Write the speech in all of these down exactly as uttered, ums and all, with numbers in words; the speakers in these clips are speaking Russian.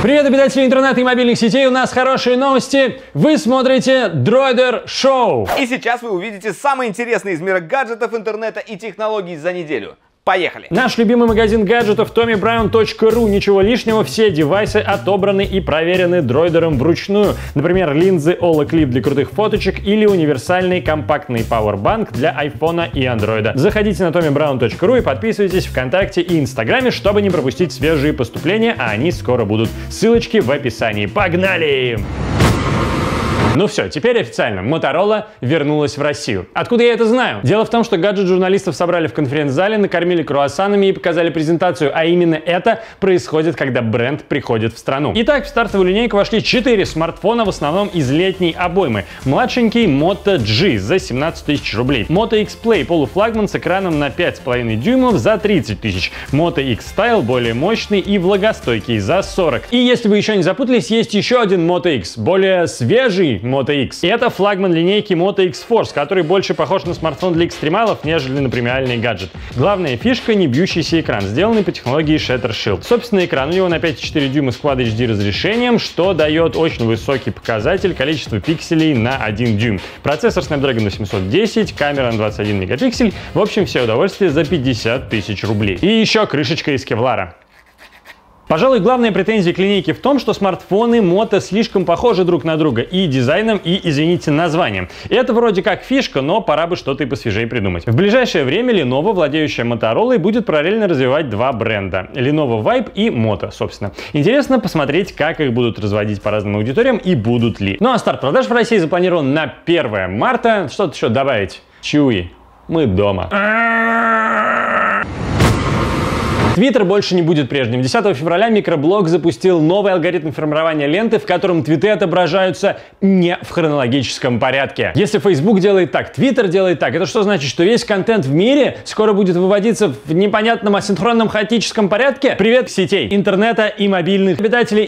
Привет, обитатели интернета и мобильных сетей, у нас хорошие новости. Вы смотрите Droider Show. И сейчас вы увидите самые интересные из мира гаджетов, интернета и технологий за неделю. Поехали! Наш любимый магазин гаджетов томми браун точка ру. Ничего лишнего, все девайсы отобраны и проверены дроидером вручную. Например, линзы Holoclip для крутых фоточек или универсальный компактный пауэрбанк для айфона и андроида. Заходите на томми браун точка ру и подписывайтесь ВКонтакте и Инстаграме, чтобы не пропустить свежие поступления, а они скоро будут. Ссылочки в описании. Погнали! Ну все, теперь официально. Motorola вернулась в Россию. Откуда я это знаю? Дело в том, что гаджет-журналистов собрали в конференц-зале, накормили круассанами и показали презентацию, а именно это происходит, когда бренд приходит в страну. Итак, в стартовую линейку вошли четыре смартфона, в основном из летней обоймы. Младшенький Moto G за семнадцать тысяч рублей. Moto X Play полуфлагман с экраном на пять с половиной дюймов за тридцать тысяч. Moto X Style более мощный и влагостойкий за сорок. И если вы еще не запутались, есть еще один Moto X, более свежий Moto X. И это флагман линейки Moto X Force, который больше похож на смартфон для экстремалов, нежели на премиальный гаджет. Главная фишка — не бьющийся экран, сделанный по технологии Shatter Shield. Собственно, экран у него на пять и четыре дюйма с Quad эйч ди разрешением, что дает очень высокий показатель количества пикселей на один дюйм. Процессор Snapdragon восемьсот десять, камера на двадцать один мегапиксель. В общем, все удовольствие за пятьдесят тысяч рублей. И еще крышечка из кевлара. Пожалуй, главная претензия к линейке в том, что смартфоны Moto слишком похожи друг на друга и дизайном, и, извините, названием. Это вроде как фишка, но пора бы что-то и посвежее придумать. В ближайшее время Lenovo, владеющая Motorola, будет параллельно развивать два бренда — Lenovo Vibe и Moto, собственно. Интересно посмотреть, как их будут разводить по разным аудиториям и будут ли. Ну а старт продаж в России запланирован на первое марта. Что-то еще добавить? Чуи, мы дома. Твиттер больше не будет прежним. десятого февраля микроблог запустил новый алгоритм формирования ленты, в котором твиты отображаются не в хронологическом порядке. Если Facebook делает так, Твиттер делает так, это что значит, что весь контент в мире скоро будет выводиться в непонятном асинхронном хаотическом порядке? Привет сетей, интернета и мобильных обитателей.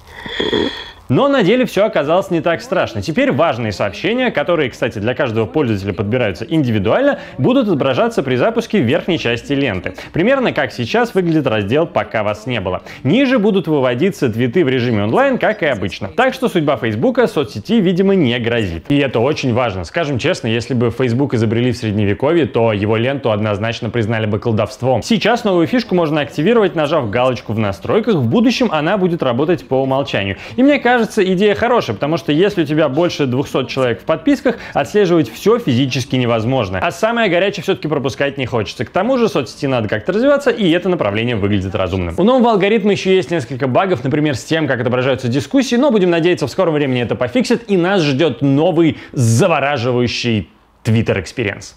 Но на деле все оказалось не так страшно. Теперь важные сообщения, которые, кстати, для каждого пользователя подбираются индивидуально, будут отображаться при запуске в верхней части ленты. Примерно как сейчас выглядит раздел «Пока вас не было». Ниже будут выводиться твиты в режиме онлайн, как и обычно. Так что судьба Фейсбука соцсети, видимо, не грозит. И это очень важно. Скажем честно, если бы Facebook изобрели в средневековье, то его ленту однозначно признали бы колдовством. Сейчас новую фишку можно активировать, нажав галочку в настройках. В будущем она будет работать по умолчанию. И мне кажется, Кажется, идея хорошая, потому что если у тебя больше двухсот человек в подписках, отслеживать все физически невозможно. А самое горячее все-таки пропускать не хочется. К тому же соцсети надо как-то развиваться, и это направление выглядит разумным. У нового алгоритма еще есть несколько багов, например, с тем, как отображаются дискуссии, но будем надеяться, в скором времени это пофиксит, и нас ждет новый завораживающий Twitter Experience.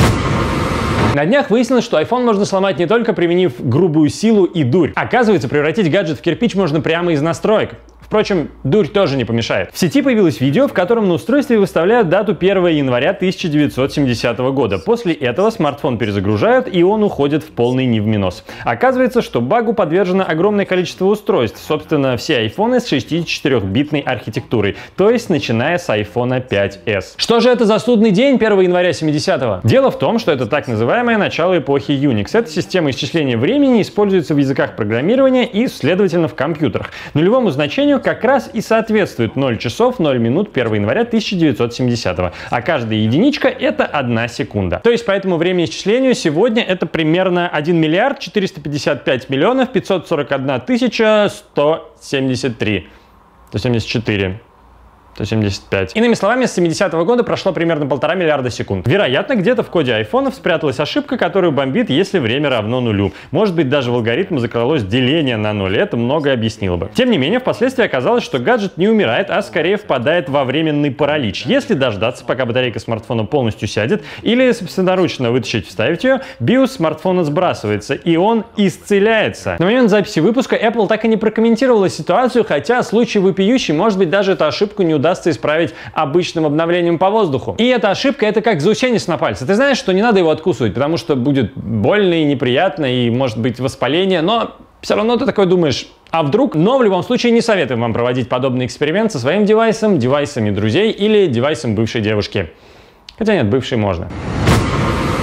На днях выяснилось, что iPhone можно сломать не только применив грубую силу и дурь. Оказывается, превратить гаджет в кирпич можно прямо из настроек. Впрочем, дурь тоже не помешает. В сети появилось видео, в котором на устройстве выставляют дату первого января тысяча девятьсот семидесятого года. После этого смартфон перезагружают, и он уходит в полный невминос. Оказывается, что багу подвержено огромное количество устройств, собственно, все айфоны с шестидесятичетырёхбитной архитектурой, то есть начиная с айфона пять эс. Что же это за судный день первого января семидесятого? Дело в том, что это так называемое начало эпохи Unix. Эта система исчисления времени используется в языках программирования и, следовательно, в компьютерах. Нулевому значению как раз и соответствует ноль часов ноль минут первого января тысяча девятьсот семидесятого, а каждая единичка — это одна секунда. То есть по этому времени исчислению сегодня это примерно один миллиард четыреста пятьдесят пять миллионов пятьсот сорок одна тысяча сто семьдесят три, сто семьдесят четыре. сто семьдесят пять. Иными словами, с семидесятого года прошло примерно полтора миллиарда секунд. Вероятно, где-то в коде айфонов спряталась ошибка, которую бомбит, если время равно нулю. Может быть, даже в алгоритм закралось деление на ноль, и это многое объяснило бы. Тем не менее, впоследствии оказалось, что гаджет не умирает, а скорее впадает во временный паралич. Если дождаться, пока батарейка смартфона полностью сядет, или собственноручно вытащить, вставить ее, биос смартфона сбрасывается, и он исцеляется. На момент записи выпуска Apple так и не прокомментировала ситуацию, хотя случай вопиющий, может быть, даже эту ошибку не удастся удастся исправить обычным обновлением по воздуху. И эта ошибка — это как заусенец на пальце. Ты знаешь, что не надо его откусывать, потому что будет больно и неприятно, и может быть воспаление, но все равно ты такой думаешь: а вдруг? Но в любом случае не советуем вам проводить подобный эксперимент со своим девайсом, девайсами друзей или девайсом бывшей девушки. Хотя нет, бывшей можно.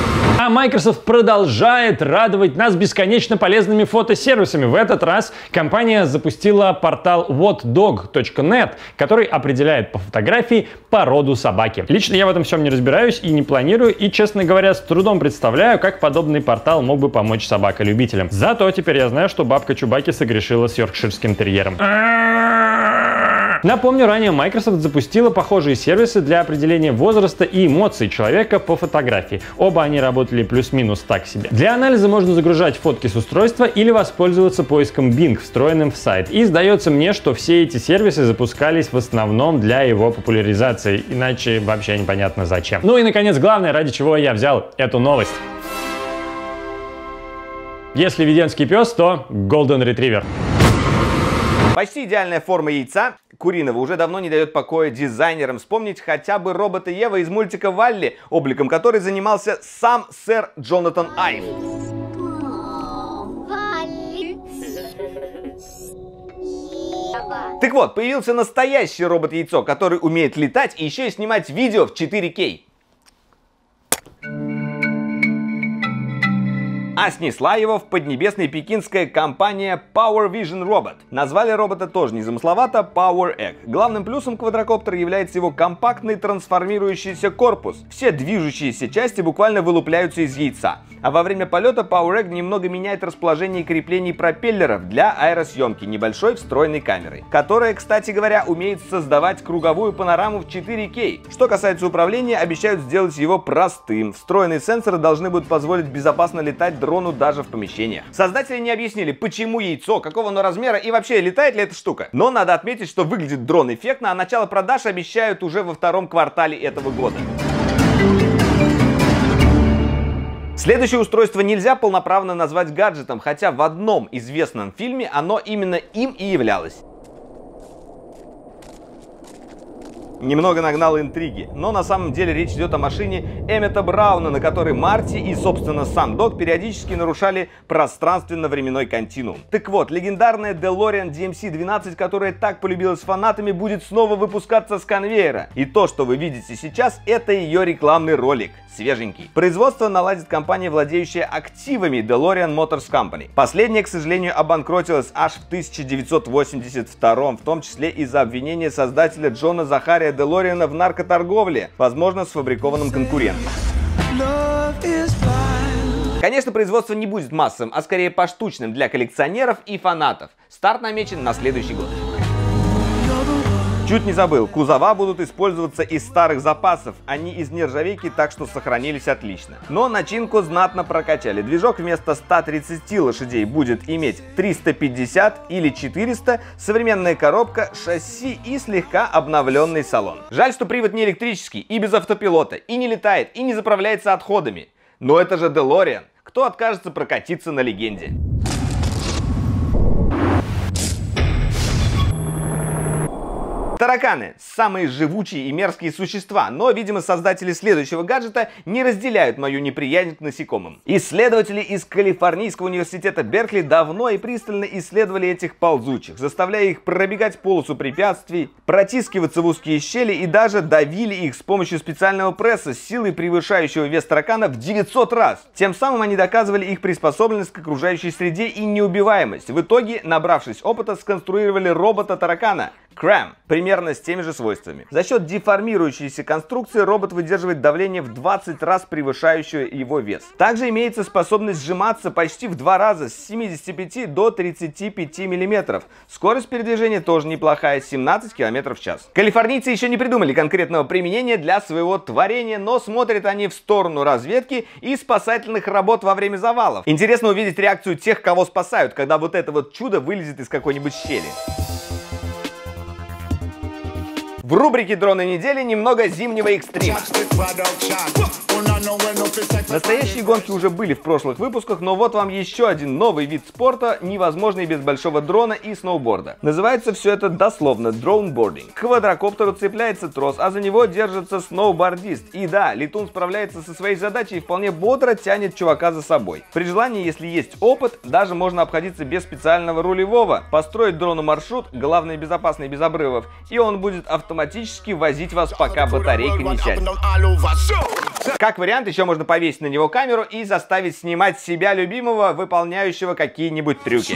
А Microsoft продолжает радовать нас бесконечно полезными фотосервисами. В этот раз компания запустила портал what dog точка net, который определяет по фотографии породу собаки. Лично я в этом всем не разбираюсь и не планирую, и, честно говоря, с трудом представляю, как подобный портал мог бы помочь собаколюбителям. Зато теперь я знаю, что бабка Чубаки согрешила с йоркширским терьером. Напомню, ранее Microsoft запустила похожие сервисы для определения возраста и эмоций человека по фотографии. Оба они работали плюс-минус так себе. Для анализа можно загружать фотки с устройства или воспользоваться поиском Bing, встроенным в сайт. И сдается мне, что все эти сервисы запускались в основном для его популяризации, иначе вообще непонятно зачем. Ну и, наконец, главное, ради чего я взял эту новость. Если веденский пес, то Golden Retriever. Почти идеальная форма яйца куриного уже давно не дает покоя дизайнерам. Вспомнить хотя бы робота Ева из мультика «Валли», обликом которой занимался сам сэр Джонатан Айв. Так вот, появился настоящий робот-яйцо, который умеет летать и еще и снимать видео в четыре кей. А снесла его в поднебесной пекинская компания Power Vision Robot. Назвали робота тоже незамысловато Power Egg. Главным плюсом квадрокоптера является его компактный трансформирующийся корпус. Все движущиеся части буквально вылупляются из яйца. А во время полета Power Egg немного меняет расположение креплений пропеллеров для аэросъемки небольшой встроенной камерой, которая, кстати говоря, умеет создавать круговую панораму в четыре кей. Что касается управления, обещают сделать его простым. Встроенные сенсоры должны будут позволить безопасно летать дрону даже в помещениях. Создатели не объяснили, почему яйцо, какого оно размера и вообще летает ли эта штука. Но надо отметить, что выглядит дрон эффектно, а начало продаж обещают уже во втором квартале этого года. Следующее устройство нельзя полноправно назвать гаджетом, хотя в одном известном фильме оно именно им и являлось. Немного нагнал интриги, но на самом деле речь идет о машине Эммета Брауна, на которой Марти и, собственно, сам Док периодически нарушали пространственно-временной континуум. Так вот, легендарная DeLorean ди эм си двенадцать, которая так полюбилась фанатами, будет снова выпускаться с конвейера. И то, что вы видите сейчас, это ее рекламный ролик. Свеженький. Производство наладит компания, владеющая активами DeLorean Motors Company. Последняя, к сожалению, обанкротилась аж в тысяча девятьсот восемьдесят втором, в том числе из-за обвинения создателя Джона Захария Делориана в наркоторговле, возможно, сфабрикованным конкурентом. Конечно, производство не будет массовым, а скорее поштучным для коллекционеров и фанатов. Старт намечен на следующий год. Чуть не забыл, кузова будут использоваться из старых запасов, они из нержавейки, так что сохранились отлично. Но начинку знатно прокачали. Движок вместо ста тридцати лошадей будет иметь триста пятьдесят или четыреста, современная коробка, шасси и слегка обновленный салон. Жаль, что привод не электрический и без автопилота, и не летает, и не заправляется отходами. Но это же DeLorean. Кто откажется прокатиться на легенде? Тараканы – самые живучие и мерзкие существа, но, видимо, создатели следующего гаджета не разделяют мою неприязнь к насекомым. Исследователи из Калифорнийского университета Беркли давно и пристально исследовали этих ползучих, заставляя их пробегать полосу препятствий, протискиваться в узкие щели и даже давили их с помощью специального пресса с силой, превышающего вес таракана в девятьсот раз. Тем самым они доказывали их приспособленность к окружающей среде и неубиваемость. В итоге, набравшись опыта, сконструировали робота-таракана Крам, примерно с теми же свойствами. За счет деформирующейся конструкции робот выдерживает давление в двадцать раз превышающее его вес. Также имеется способность сжиматься почти в два раза с семидесяти пяти до тридцати пяти миллиметров. Скорость передвижения тоже неплохая, семнадцать километров в час. Калифорнийцы еще не придумали конкретного применения для своего творения, но смотрят они в сторону разведки и спасательных работ во время завалов. Интересно увидеть реакцию тех, кого спасают, когда вот это вот чудо вылезет из какой-нибудь щели. В рубрике «Дроны недели» немного зимнего экстрима. Настоящие гонки уже были в прошлых выпусках, но вот вам еще один новый вид спорта, невозможный без большого дрона и сноуборда. Называется все это дословно дроунбординг. К квадрокоптеру цепляется трос, а за него держится сноубордист. И да, летун справляется со своей задачей и вполне бодро тянет чувака за собой. При желании, если есть опыт, даже можно обходиться без специального рулевого, построить дрону маршрут, главное безопасный, без обрывов, и он будет автоматически возить вас, пока батарейка не сядет. Как Как вариант, еще можно повесить на него камеру и заставить снимать себя любимого, выполняющего какие-нибудь трюки.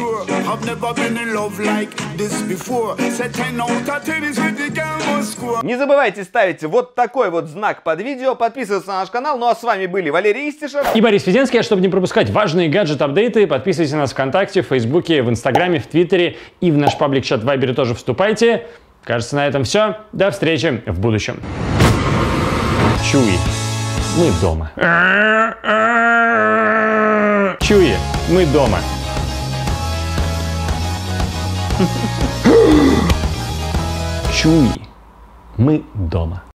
Не забывайте ставить вот такой вот знак под видео, подписываться на наш канал. Ну а с вами были Валерий Истишев и Борис Феденский. А чтобы не пропускать важные гаджет-апдейты, подписывайтесь на нас ВКонтакте, в Фейсбуке, в Инстаграме, в Твиттере и в наш паблик-чат в Вайбере тоже вступайте. Кажется, на этом все. До встречи в будущем. Чуи. Мы дома. Чуи. Мы дома. Чуи. Мы дома.